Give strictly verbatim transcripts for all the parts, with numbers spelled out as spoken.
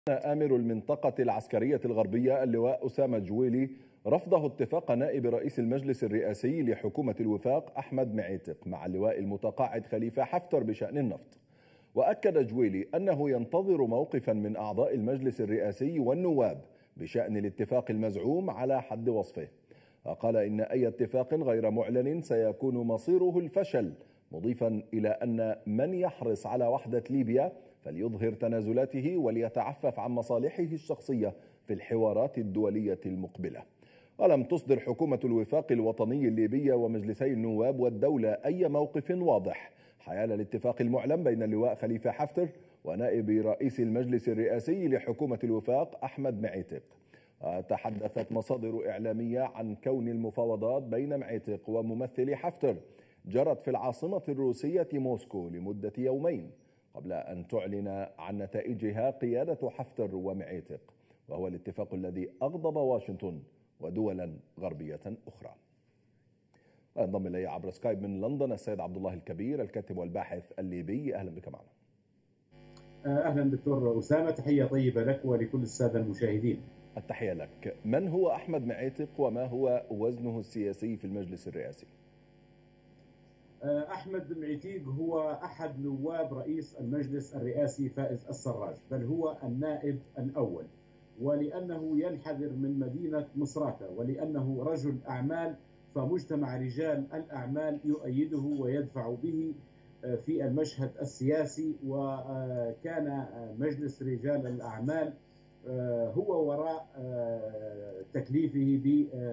آمر المنطقة العسكرية الغربية اللواء أسامة جويلي رفضه اتفاق نائب رئيس المجلس الرئاسي لحكومة الوفاق أحمد معيتق مع اللواء المتقاعد خليفة حفتر بشأن النفط. وأكد جويلي أنه ينتظر موقفا من أعضاء المجلس الرئاسي والنواب بشأن الاتفاق المزعوم على حد وصفه. وقال إن أي اتفاق غير معلن سيكون مصيره الفشل، مضيفا إلى أن من يحرص على وحدة ليبيا فليظهر تنازلاته وليتعفف عن مصالحه الشخصية في الحوارات الدولية المقبلة. ولم تصدر حكومة الوفاق الوطني الليبي ومجلسي النواب والدولة أي موقف واضح حيال الاتفاق المعلن بين اللواء خليفة حفتر ونائب رئيس المجلس الرئاسي لحكومة الوفاق أحمد معيتق. تحدثت مصادر إعلامية عن كون المفاوضات بين معيتق وممثل حفتر جرت في العاصمة الروسية موسكو لمدة يومين قبل أن تعلن عن نتائجها قيادة حفتر ومعيتق، وهو الاتفاق الذي أغضب واشنطن ودولا غربية أخرى. وينضم إلي عبر سكايب من لندن السيد عبد الله الكبير الكاتب والباحث الليبي. أهلا بك معنا. أهلا دكتور أسامة، تحية طيبة لك ولكل السادة المشاهدين. التحية لك. من هو أحمد معيتق وما هو وزنه السياسي في المجلس الرئاسي؟ أحمد معيتق هو أحد نواب رئيس المجلس الرئاسي فائز السراج، بل هو النائب الأول، ولأنه ينحدر من مدينة مصراتة ولأنه رجل أعمال فمجتمع رجال الأعمال يؤيده ويدفع به في المشهد السياسي، وكان مجلس رجال الأعمال هو وراء تكليفه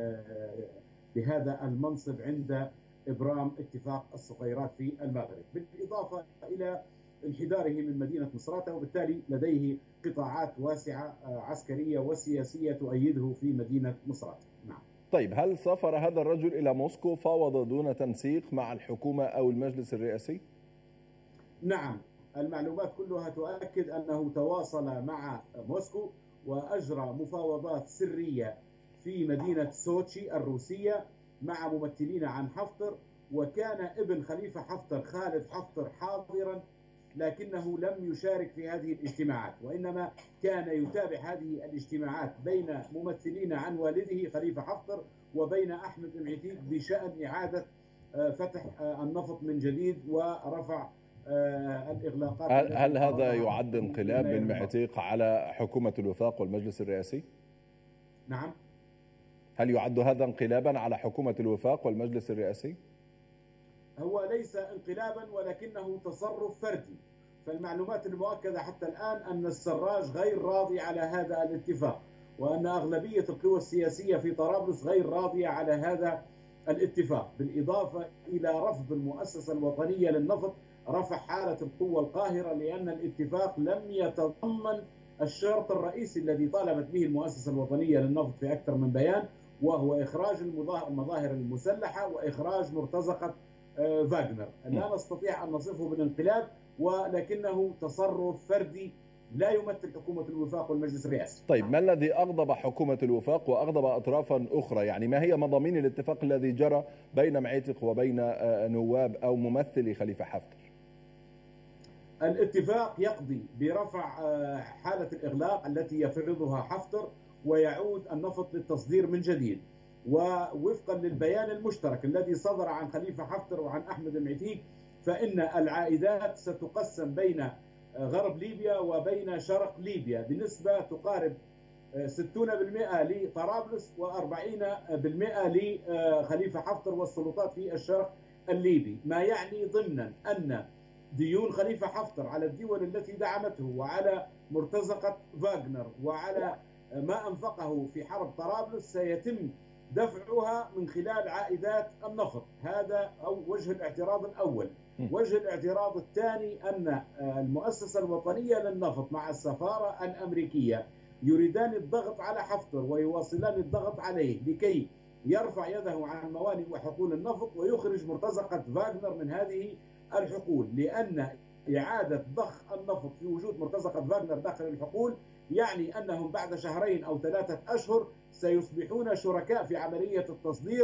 بهذا المنصب عند إبرام اتفاق الصقيرات في المغرب، بالإضافة إلى انحداره من مدينة مصراتة، وبالتالي لديه قطاعات واسعة عسكرية وسياسية تؤيده في مدينة مصراتة. نعم. طيب، هل سافر هذا الرجل إلى موسكو فاوض دون تنسيق مع الحكومة أو المجلس الرئاسي؟ نعم، المعلومات كلها تؤكد أنه تواصل مع موسكو وأجرى مفاوضات سرية في مدينة سوتشي الروسية مع ممثلين عن حفتر، وكان ابن خليفة حفتر خالد حفتر حاضرا، لكنه لم يشارك في هذه الاجتماعات، وإنما كان يتابع هذه الاجتماعات بين ممثلين عن والده خليفة حفتر وبين أحمد معيتق بشأن إعادة فتح النفط من جديد ورفع الإغلاقات. هل, هل هذا يعد انقلاب من معيتق على حكومة الوفاق والمجلس الرئاسي؟ نعم. هل يعد هذا انقلابا على حكومة الوفاق والمجلس الرئاسي؟ هو ليس انقلابا ولكنه تصرف فردي، فالمعلومات المؤكدة حتى الآن أن السراج غير راضي على هذا الاتفاق، وأن أغلبية القوى السياسية في طرابلس غير راضية على هذا الاتفاق، بالإضافة إلى رفض المؤسسة الوطنية للنفط رفع حالة القوة القاهرة، لأن الاتفاق لم يتضمن الشرط الرئيسي الذي طالبت به المؤسسة الوطنية للنفط في أكثر من بيان، وهو إخراج المظاهر المسلحة وإخراج مرتزقة فاغنر. لا نستطيع أن نصفه بالانقلاب، ولكنه تصرف فردي لا يمثل حكومة الوفاق والمجلس الرئاسي. طيب، ما الذي أغضب حكومة الوفاق وأغضب أطرافا أخرى؟ يعني ما هي مضامين الاتفاق الذي جرى بين معيتق وبين نواب أو ممثلي خليفة حفتر؟ الاتفاق يقضي برفع حالة الإغلاق التي يفرضها حفتر، ويعود النفط للتصدير من جديد، ووفقا للبيان المشترك الذي صدر عن خليفة حفتر وعن أحمد معيتق، فإن العائدات ستقسم بين غرب ليبيا وبين شرق ليبيا بنسبة تقارب ستين بالمئة لطرابلس وأربعين بالمئة لخليفة حفتر والسلطات في الشرق الليبي، ما يعني ضمنا أن ديون خليفة حفتر على الدول التي دعمته وعلى مرتزقة فاغنر وعلى ما أنفقه في حرب طرابلس سيتم دفعها من خلال عائدات النفط. هذا أو وجه الاعتراض الأول. وجه الاعتراض الثاني أن المؤسسة الوطنية للنفط مع السفارة الأمريكية يريدان الضغط على حفتر ويواصلان الضغط عليه لكي يرفع يده عن موانئ وحقول النفط ويخرج مرتزقة فاغنر من هذه الحقول، لأن إعادة ضخ النفط في وجود مرتزقة فاغنر داخل الحقول يعني أنهم بعد شهرين أو ثلاثة أشهر سيصبحون شركاء في عملية التصدير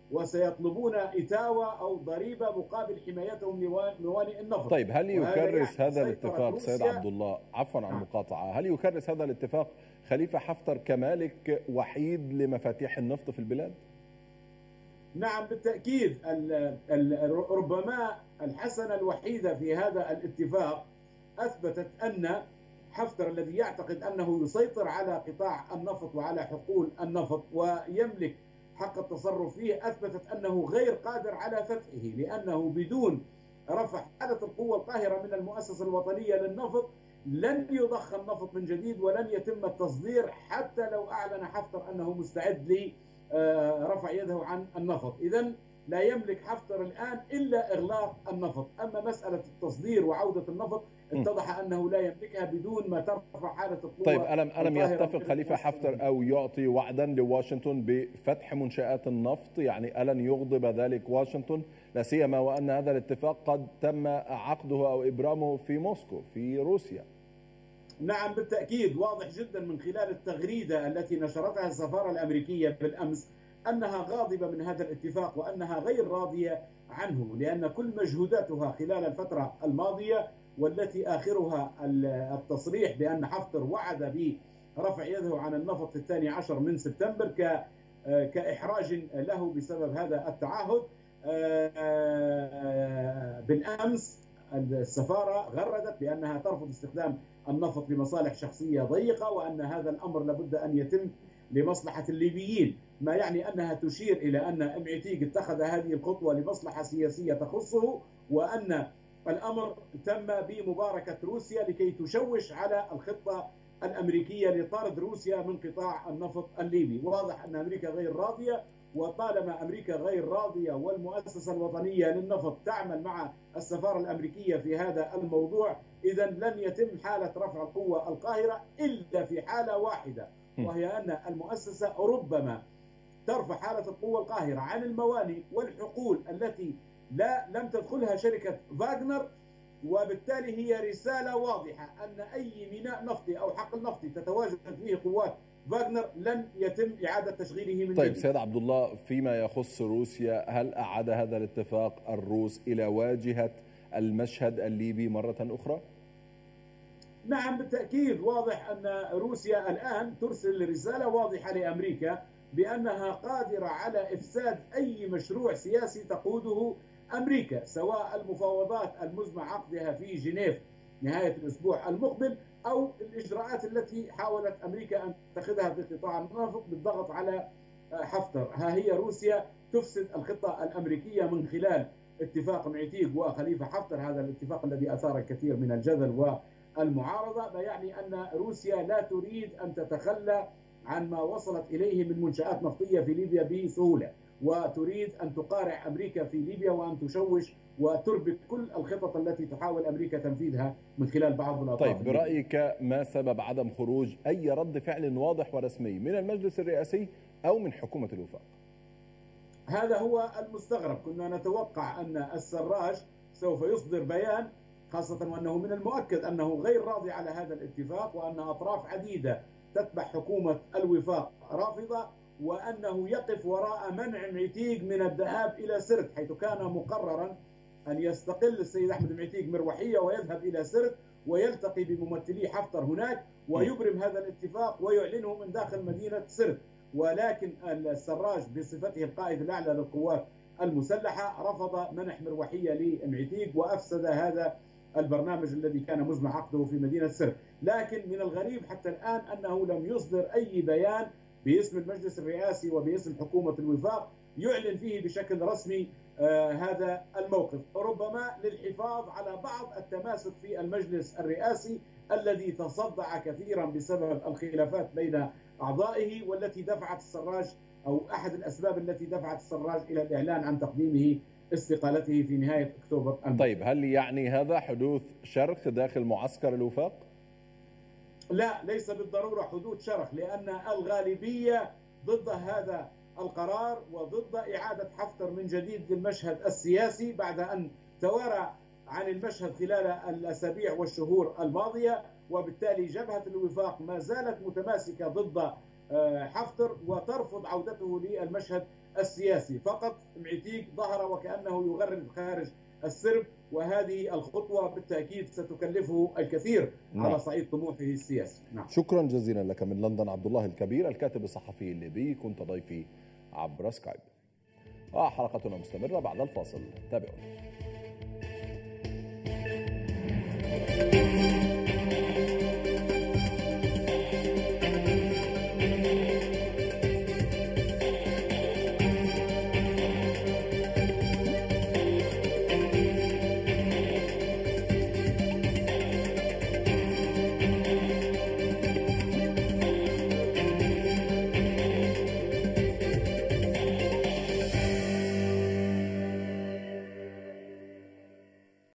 وسيطلبون إتاوة أو ضريبة مقابل حمايتهم لموانئ النفط. طيب هل يكرس هذا الاتفاق سيد عبد الله، عفوا عن المقاطعة، هل يكرس هذا الاتفاق خليفة حفتر كمالك وحيد لمفاتيح النفط في البلاد؟ نعم بالتأكيد. ربما الحسنة الوحيدة في هذا الاتفاق أثبتت أن حفتر الذي يعتقد أنه يسيطر على قطاع النفط وعلى حقول النفط ويملك حق التصرف فيه، أثبتت أنه غير قادر على فتحه، لأنه بدون رفع حالة القوة القاهرة من المؤسسة الوطنية للنفط لن يضخ النفط من جديد ولن يتم التصدير حتى لو أعلن حفتر أنه مستعد لرفع يده عن النفط. إذن لا يملك حفتر الآن إلا إغلاق النفط. أما مسألة التصدير وعودة النفط اتضح أنه لا يملكها بدون ما ترفع حالة القوة. طيب ألم ألم يتفق خليفة حفتر أو يعطي وعدا لواشنطن بفتح منشآت النفط؟ يعني ألن يغضب ذلك واشنطن، لا سيما وأن هذا الاتفاق قد تم عقده أو إبرامه في موسكو في روسيا؟ نعم بالتأكيد. واضح جدا من خلال التغريدة التي نشرتها السفارة الأمريكية بالأمس أنها غاضبة من هذا الاتفاق وأنها غير راضية عنه، لأن كل مجهوداتها خلال الفترة الماضية والتي آخرها التصريح بأن حفتر وعد برفع يده عن النفط في الثاني عشر من سبتمبر كإحراج له بسبب هذا التعهد. بالأمس السفارة غردت بأنها ترفض استخدام النفط لمصالح شخصية ضيقة، وأن هذا الأمر لابد أن يتم لمصلحة الليبيين، ما يعني أنها تشير إلى أن إمعتيق اتخذ هذه الخطوة لمصلحة سياسية تخصه، وأن الأمر تم بمباركة روسيا لكي تشوش على الخطة الأمريكية لطرد روسيا من قطاع النفط الليبي. واضح أن أمريكا غير راضية، وطالما أمريكا غير راضية والمؤسسة الوطنية للنفط تعمل مع السفارة الأمريكية في هذا الموضوع، إذن لن يتم حالة رفع القوة القاهرة إلا في حالة واحدة، وهي أن المؤسسة ربما ترفع حالة القوة القاهرة عن الموانئ والحقول التي لا لم تدخلها شركة فاغنر، وبالتالي هي رسالة واضحة أن أي ميناء نفطي أو حقل نفطي تتواجد فيه قوات فاغنر لن يتم إعادة تشغيله من طيب جديد. سيد عبد الله، فيما يخص روسيا، هل أعاد هذا الاتفاق الروس إلى واجهة المشهد الليبي مرة أخرى؟ نعم بالتأكيد. واضح أن روسيا الآن ترسل رسالة واضحة لأمريكا بأنها قادرة على إفساد أي مشروع سياسي تقوده أمريكا، سواء المفاوضات المزمع عقدها في جنيف نهاية الأسبوع المقبل أو الإجراءات التي حاولت أمريكا أن تتخذها في قطاع النفط بالضغط على حفتر. ها هي روسيا تفسد الخطة الأمريكية من خلال اتفاق معتيق وخليفة حفتر، هذا الاتفاق الذي أثار الكثير من الجدل والمعارضة. ما يعني أن روسيا لا تريد أن تتخلى عن ما وصلت إليه من منشآت نفطية في ليبيا بسهولة، وتريد أن تقارع أمريكا في ليبيا وأن تشوش وتربك كل الخطط التي تحاول أمريكا تنفيذها من خلال بعض الأطراف. طيب برأيك ما سبب عدم خروج أي رد فعل واضح ورسمي من المجلس الرئاسي أو من حكومة الوفاق؟ هذا هو المستغرب. كنا نتوقع أن السراج سوف يصدر بيان، خاصة وأنه من المؤكد أنه غير راضي على هذا الاتفاق، وأن أطراف عديدة تتبع حكومة الوفاق رافضة، وأنه يقف وراء منع معتيق من الذهاب إلى سرت، حيث كان مقررا أن يستقل السيد أحمد معتيق مروحية ويذهب إلى سرت ويلتقي بممثلي حفتر هناك ويبرم هذا الاتفاق ويعلنه من داخل مدينة سرت. ولكن السراج بصفته القائد الأعلى للقوات المسلحة رفض منح مروحية لمعتيق وأفسد هذا البرنامج الذي كان مزمع عقده في مدينة سرت. لكن من الغريب حتى الآن أنه لم يصدر أي بيان باسم المجلس الرئاسي وباسم حكومة الوفاق يعلن فيه بشكل رسمي آه هذا الموقف، ربما للحفاظ على بعض التماسك في المجلس الرئاسي الذي تصدع كثيرا بسبب الخلافات بين أعضائه، والتي دفعت السراج أو أحد الأسباب التي دفعت السراج إلى الإعلان عن تقديمه استقالته في نهاية أكتوبر الماضي. طيب هل يعني هذا حدوث شرخ داخل معسكر الوفاق؟ لا، ليس بالضرورة حدوث شرخ، لأن الغالبية ضد هذا القرار وضد إعادة حفتر من جديد للمشهد السياسي بعد أن توارى عن المشهد خلال الأسابيع والشهور الماضية. وبالتالي جبهة الوفاق ما زالت متماسكة ضد حفتر وترفض عودته للمشهد السياسي. فقط معيتيق ظهر وكأنه يغرد خارج السرب، وهذه الخطوة بالتأكيد ستكلفه الكثير نعم. على صعيد طموحه السياسي. نعم. شكرا جزيلا لك من لندن عبد الله الكبير الكاتب الصحفي الليبي، كنت ضيفي عبر سكايب. وحلقتنا مستمرة بعد الفاصل، تابعونا.